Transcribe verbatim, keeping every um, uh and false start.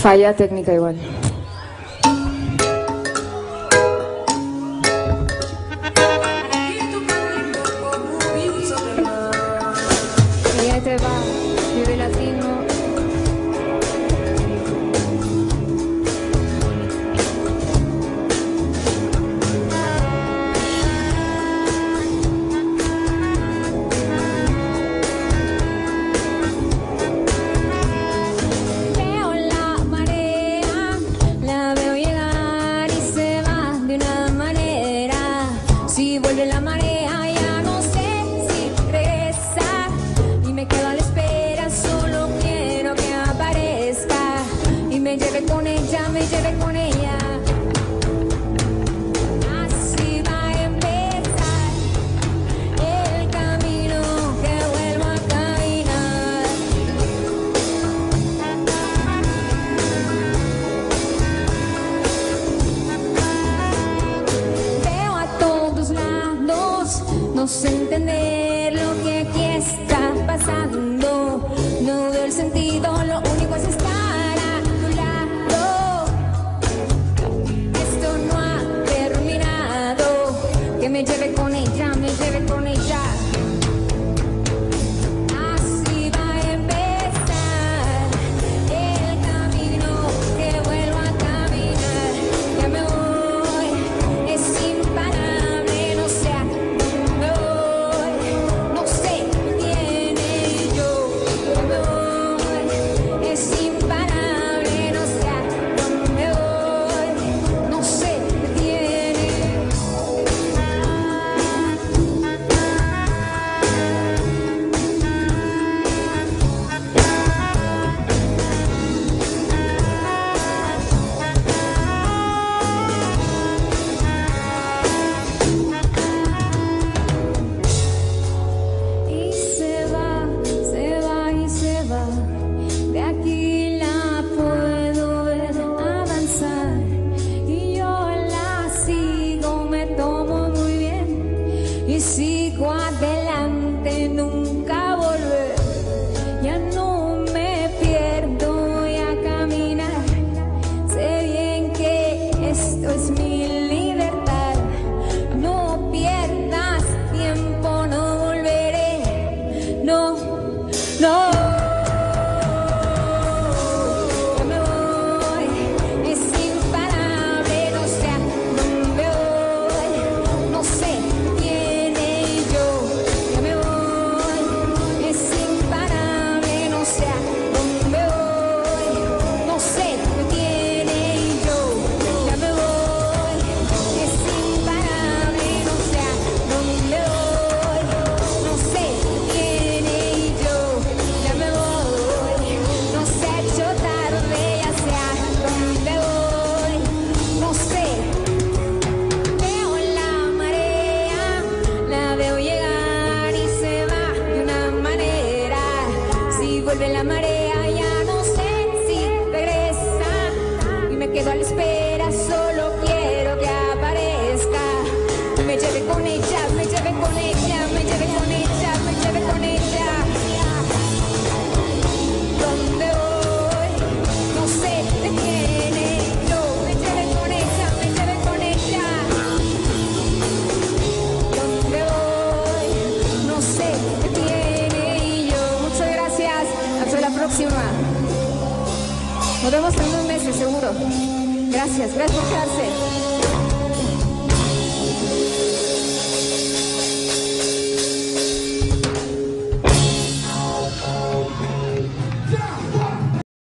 Falla técnica igual. Y ahí te va, vive latino. Si vuelve la marea ya no sé si regresa y me quedo a la espera, solo quiero que aparezca y me lleve con ella, me lleve con ella. Así va a empezar el camino que vuelvo a caminar. Veo a todos lados, no sé entender lo que aquí está pasando. No veo el sentido, lo único es estar a tu lado. Esto no ha terminado. Que me lleve con ella, me lleve con ella. Así va a empezar el camino que vuelvo a caminar. Ya me voy, es imparable, no sé a dónde voy, no sé qué tiene yo. Ya me voy, es imparable, no sé a dónde voy, no sé qué tiene. Y se va, se va y se va. De aquí la puedo ver avanzar y yo la sigo, me tomo muy bien y sigo adelante, nunca volver. Ya no me pierdo, voy a caminar. Sé bien que esto es mi libertad. No pierdas tiempo, no volveré. No, no. Ya me voy, es imparable, no sé a dónde voy, no sé qué tiene yo. Ya me voy, es imparable, no sé a dónde voy, no sé qué tiene yo. Ya me voy, es imparable, no sé a dónde voy, no sé qué tiene yo. Ya me voy, no se ha hecho tarde, ya sé a dónde voy, no sé. Veo la marea, la veo llegar y se va de una manera. Si vuelve la marea ya no sé si regresa y me quedo a la espera, solo quiero que aparezca y me lleve con ella, me lleve con ella, me lleve con ella, me lleve con ella. ¿Dónde voy? No sé qué tiene yo, me lleve con ella, me lleve con ella. ¿Dónde voy? No sé qué tiene yo. Muchas gracias, hasta la próxima. Nos vemos en unos meses seguro. Gracias, gracias por quedarse.